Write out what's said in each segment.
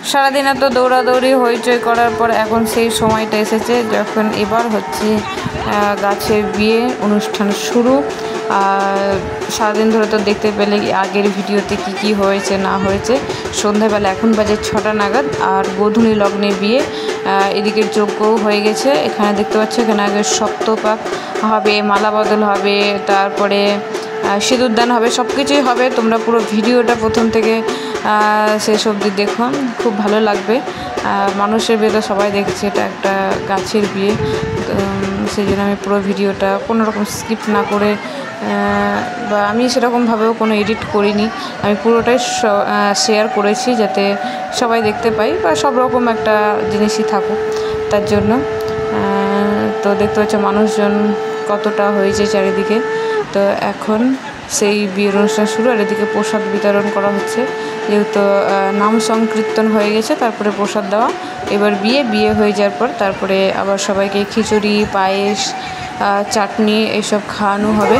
সারাদিন এত দৌড়াদৌড়ি হইচই করার পর এখন সেই সময়টা এসেছে যখন এবার হচ্ছে গাছের বিয়ে অনুষ্ঠান শুরু। আর সারাদিন ধরে তো দেখতে পেলে আগের ভিডিওতে কি হয়েছে না হয়েছে। সন্ধ্যাবেলা এখন বাজে 6টা নাগাদ, আর গোধূলি লগ্নে বিয়ে। এদিকে যজ্ঞও হয়ে গেছে। এখানে দেখতে পাচ্ছ এখানে আগে সপ্তপাক হবে, মালা বদল হবে, তারপরে সিঁদুরদান হবে, সব কিছুই হবে। তোমরা পুরো ভিডিওটা প্রথম থেকে শেষ অবধি দেখো, খুব ভালো লাগবে। মানুষের বিয়ে তো সবাই দেখছে, এটা একটা গাছের বিয়ে, সেই জন্য আমি পুরো ভিডিওটা কোনো রকম স্কিপ না করে, বা আমি সেরকমভাবেও কোনো এডিট করিনি, আমি পুরোটাই শেয়ার করেছি যাতে সবাই দেখতে পাই বা সব রকম একটা জিনিসই থাকুক তার জন্য। তো দেখতে পাচ্ছ মানুষজন কতটা হয়েছে চারিদিকে। তো এখন সেই বিয়ের অনুষ্ঠান শুরু, আর এদিকে প্রসাদ বিতরণ করা হচ্ছে, যেহেতু নাম সংকীর্তন হয়ে গেছে তারপরে প্রসাদ দেওয়া। এবার বিয়ে হয়ে যাওয়ার পর তারপরে আবার সবাইকে খিচুড়ি, পায়েস, চাটনি এইসব খাওয়ানো হবে।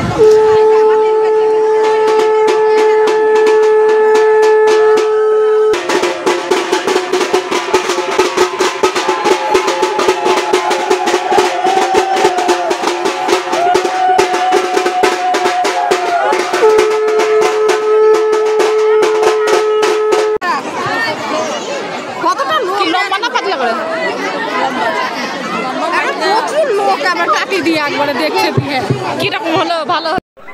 প্রচুর লোক আবার কাটি দিয়ে একবারে দেখছে কিরকম হলো ভালো।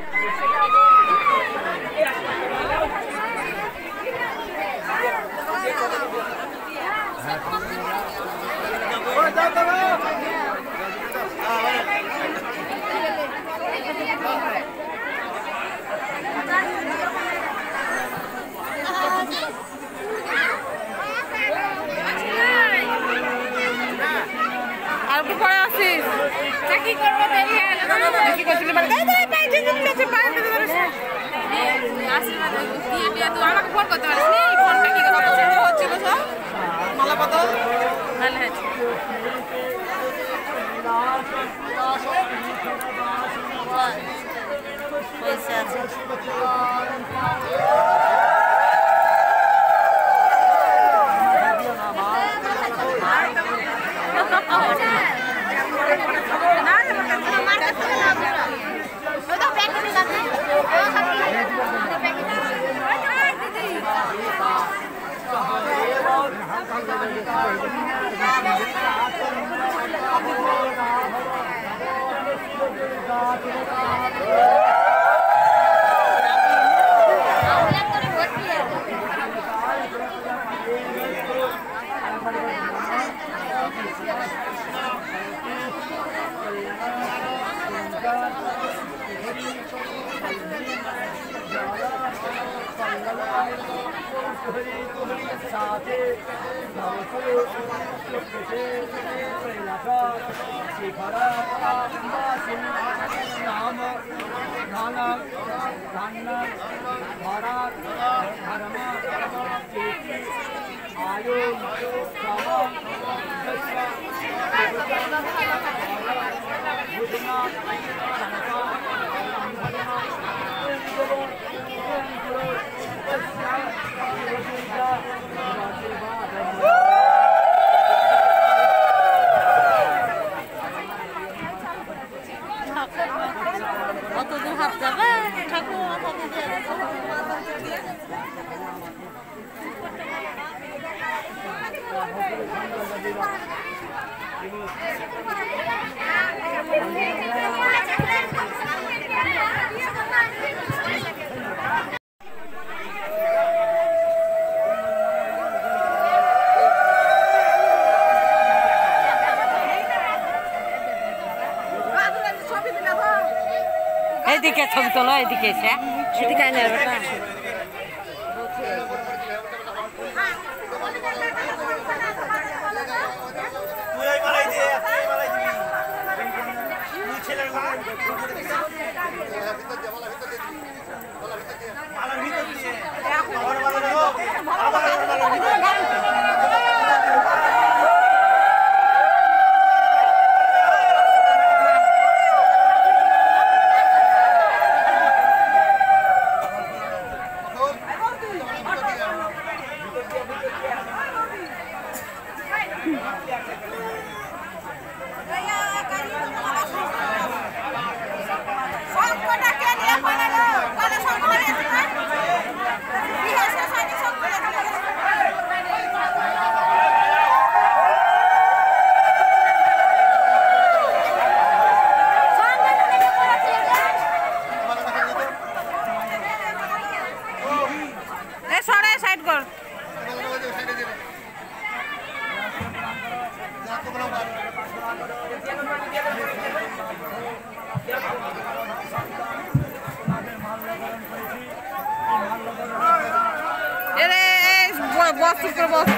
আমাকে ফোন করতে পারিস ফোনটা কি হচ্ছিল সব মালা বদল ভালো হয়েছে। পয়সা আছে এদিকে ছবি তোলো, এদিকে এসে এদিকে আইনে চুপ করে বস।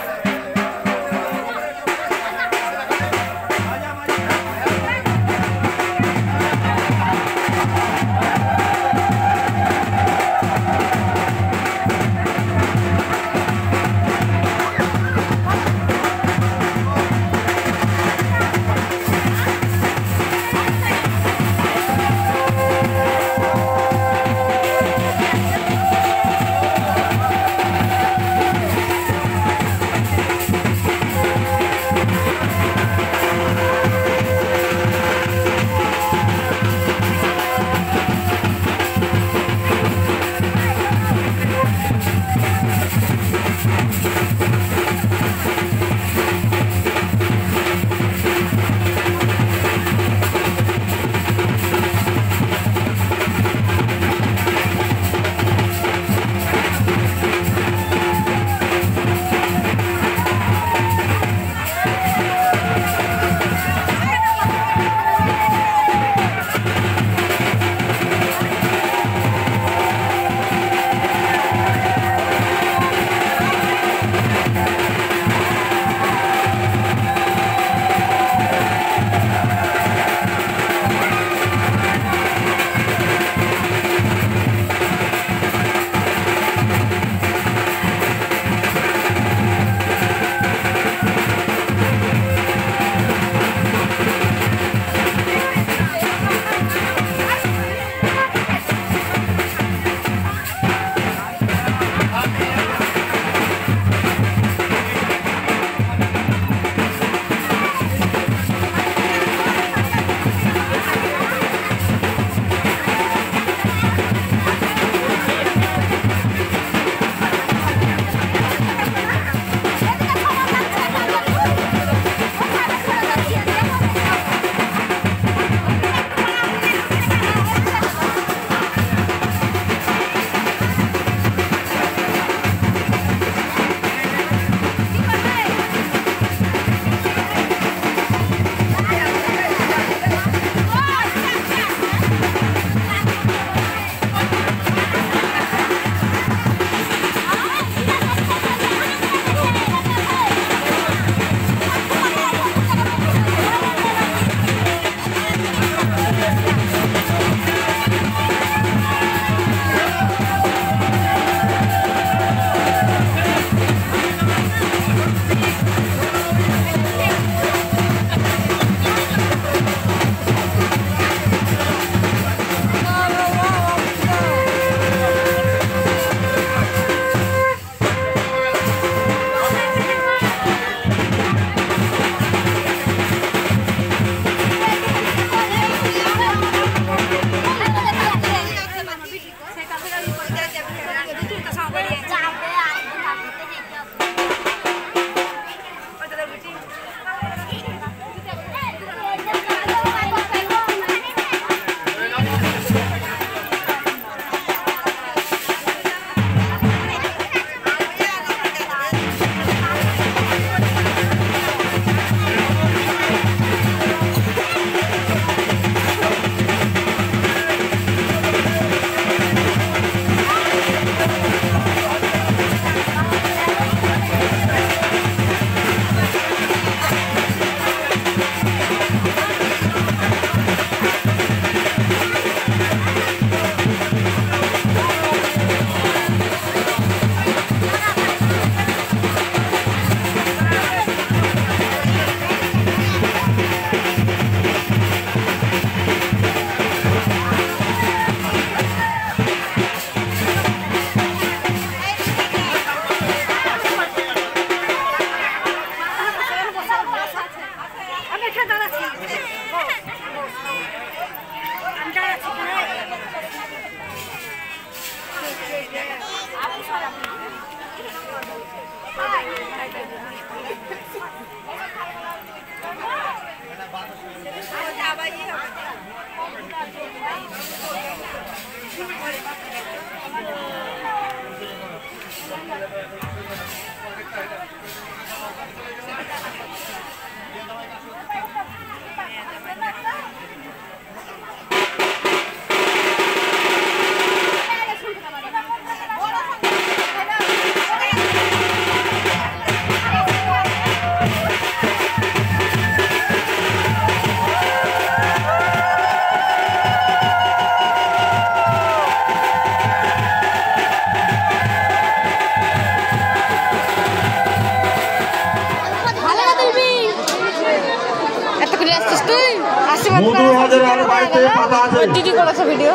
আসছিস তুই? আশীর্বাদ মধু হাজারার বাড়িতে পাতা আছে। টিটি করেছে ভিডিও।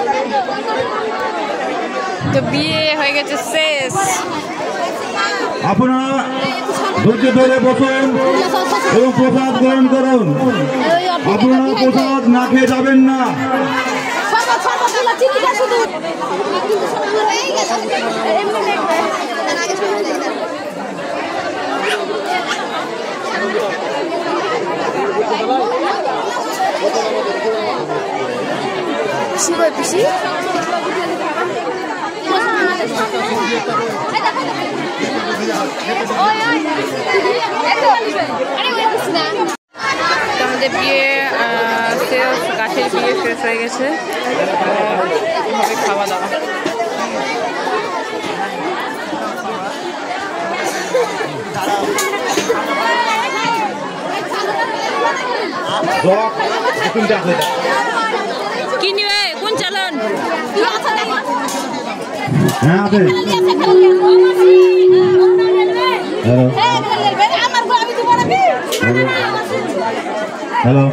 তো বিয়ে হয়ে গেছে শেষ। আপনারা ধৈর্য ধরে বসুন এবং প্রসাদ গ্রহণ করুন। আপনারা প্রসাদ না খেয়ে যাবেন না। পিসি আমাদের বিয়ে শেষ, গাছের বিয়ে শেষ হয়ে গেছে। এভাবে খাওয়া দাওয়া। কি নিবে? কোন চালান? হ্যাঁ হ্যালো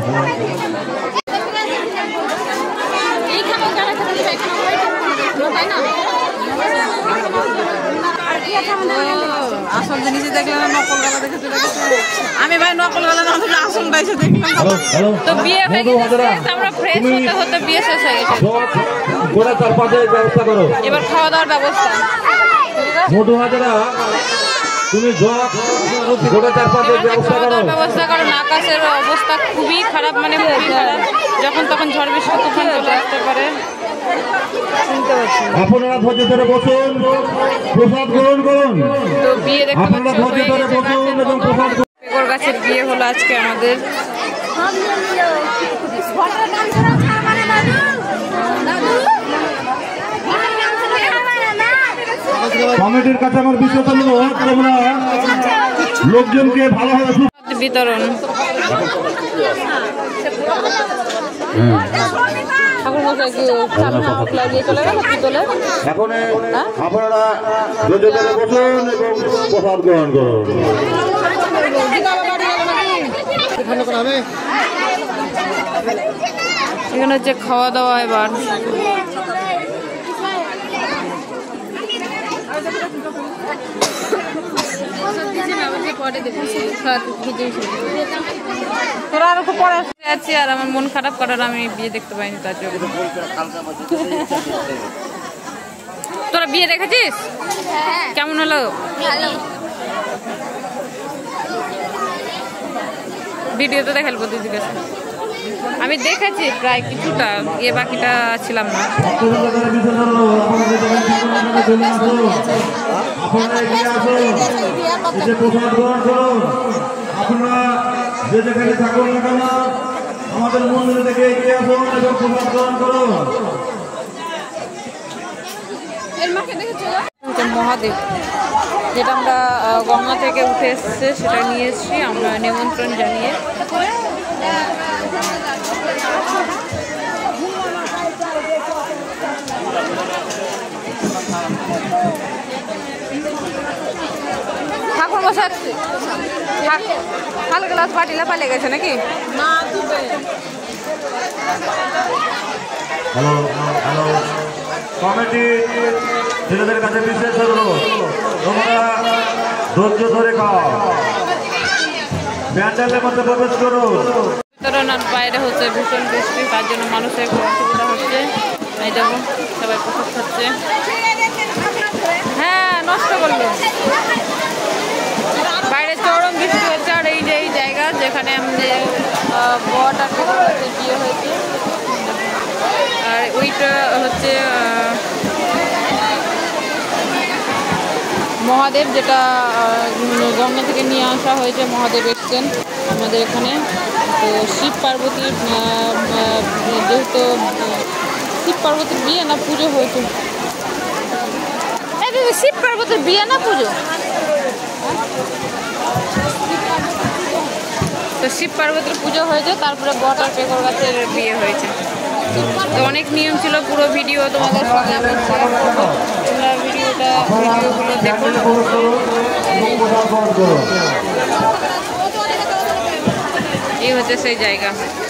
আসল জিনিসই দেখলে না, নকল গালা দেখে চলে গেছে। আমি ভাই নকল গালা না দেখলে আসল পাইছে দেখলাম। তো বিয়ে হয়ে গেছে, আমরা ফ্রেশ হতে হতে বিয়ে শেষ হয়ে গেছে। গোটা চারপাশের ব্যবস্থা করো। এবার খাওয়া দাওয়ার ব্যবস্থা। মোটু হাজারা তুমি গোটা চারপাশের ব্যবস্থা খাওয়া করো। দাওয়ার ব্যবস্থা কারণ আকাশের অবস্থা খুবই খারাপ, মানে খুবই খারাপ। যখন তখন ঝড় বৃষ্টি তুফান চলে আসতে পারে। আপনারা ধৈর্য ধরে বসুন, প্রসাদ গ্রহণ করুন। তো বিয়ে দেখতে আপনারা ধৈর্য ধরে বসুন এবং প্রসাদ পেগর গাছের বিয়ে হলো আজকে আমাদের। কমিটির কাছে আমার বিশেষ অনুরোধ, তোমরা লোকজনকে ভালোভাবে বিতরণ। ঠাকুর মশাই কি লাগিয়ে চলে গেল কি তোলে? এখন আপনারা ধৈর্য ধরে বসুন এবং প্রসাদ গ্রহণ করুন। এখানে হচ্ছে খাওয়া দাওয়া। এবার তোরা আর খুব পরে আছি, আর আমার মন খারাপ করার আমি বিয়ে দেখতে পাইনি তার জন্য। তোরা বিয়ে দেখেছিস? কেমন হলো? ভিডিও তো দেখাল দিদি কাছে আমি দেখেছি প্রায় কিছুটা, বাকিটা ছিলাম না। আপনারা যে যেখানে থাকুন না কেন আমাদের মন্দিরে থেকে এগিয়ে আসুন এবং প্রসাদ গ্রহণ করুন। মহাদেব যেটা আমরা গঙ্গা থেকে উঠে এসছে সেটা নিয়ে এসছি আমরা নিমন্ত্রণ জানিয়ে। ঠাকুর মশাই হাল গ্লাস বাটিলা পালে গেছে নাকি? হ্যালো হ্যালো কমিটি ছেলেদের কাছে বিশেষ অনুরোধ, তোমরা ধৈর্য ধরে খাও, প্যান্ডেলের মধ্যে প্রবেশ করো। বিতরণার বাইরে হচ্ছে ভীষণ বৃষ্টি, তার জন্য মানুষের একটু অসুবিধা হচ্ছে। এই দেখো সবাই প্রসাদ খাচ্ছে। হ্যাঁ নষ্ট করলো, বাইরে চরম বৃষ্টি হচ্ছে। আর এই যে এই জায়গা যেখানে আমাদের বট আর বিয়ে হয়েছে, আর ওইটা হচ্ছে মহাদেব, যেটা গঙ্গা থেকে নিয়ে আসা হয়েছে। মহাদেব এসছেন আমাদের এখানে। তো শিব পার্বতীর যেহেতু শিব পার্বতীর বিয়ে না পুজো হয়েছে। শিব পার্বতীর বিয়ে না পুজো, তো শিব পার্বতীর পুজো হয়েছে, তারপরে বট আর পেগর গাছের বিয়ে হয়েছে। তো অনেক নিয়ম ছিল, পুরো ভিডিও তোমাদের সঙ্গে আমি শেয়ার করবো। তোমরা ভিডিওগুলো দেখো। এই হচ্ছে সেই জায়গা।